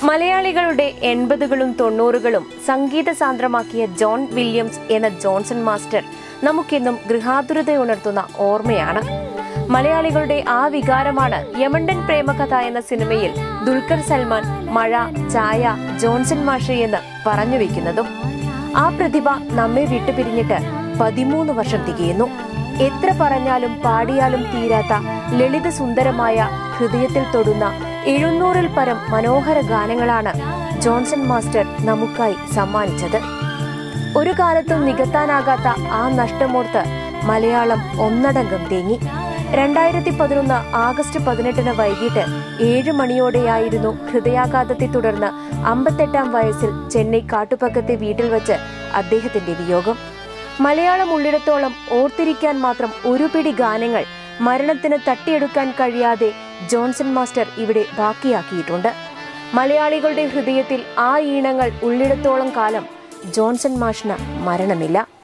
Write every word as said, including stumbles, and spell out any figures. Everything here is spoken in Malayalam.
മലയാളികളുടെ എൺപതുകളും തൊണ്ണൂറുകളും സംഗീത സാന്ദ്രമാക്കിയ ജോൺ വില്യംസ് എന്ന ജോൺസൺ മാസ്റ്റർ നമുക്കെന്നും ഗൃഹാതുരതയുണർത്തുന്ന ഓർമ്മയാണ്. മലയാളികളുടെ ആ വികാരമാണ് യമണ്ടൻ പ്രേമകഥ എന്ന സിനിമയിൽ ദുൽഖർ സൽമാൻ മഴ, ചായ, ജോൺസൺ മാഷ് എന്ന് പറഞ്ഞു വെക്കുന്നതും. ആ പ്രതിഭ നമ്മെ വിട്ടുപിരിഞ്ഞിട്ട് പതിമൂന്ന് വർഷം തികയുന്നു. എത്ര പറഞ്ഞാലും പാടിയാലും തീരാത്ത ലളിത സുന്ദരമായ ഹൃദയത്തിൽ തൊടുന്ന എഴുന്നൂറിൽ പരം മനോഹര ഗാനങ്ങളാണ് ജോൺസൺ മാസ്റ്റർ നമുക്കായി സമ്മാനിച്ചത്. ഒരു കാലത്തും നികത്താനാകാത്ത ആ നഷ്ടമോർത്ത് മലയാളം ഒന്നടങ്കം തേങ്ങി. രണ്ടായിരത്തി പതിനൊന്ന് ആഗസ്റ്റ് പതിനെട്ടിന് വൈകിട്ട് ഏഴ് മണിയോടെയായിരുന്നു ഹൃദയാഘാതത്തെ തുടർന്ന് അമ്പത്തെട്ടാം വയസ്സിൽ ചെന്നൈ കാട്ടുപക്കത്തെ വീട്ടിൽ വച്ച് അദ്ദേഹത്തിന്റെ വിയോഗം. മലയാളം ഉള്ളിടത്തോളം ഓർത്തിരിക്കാൻ മാത്രം ഒരു പിടി ഗാനങ്ങൾ മരണത്തിന് തട്ടിയെടുക്കാൻ കഴിയാതെ ജോൺസൺ മാസ്റ്റർ ഇവിടെ ബാക്കിയാക്കിയിട്ടുണ്ട്. മലയാളികളുടെ ഹൃദയത്തിൽ ആ ഈണങ്ങൾ ഉള്ളിടത്തോളം കാലം ജോൺസൺ മാഷിന് മരണമില്ല.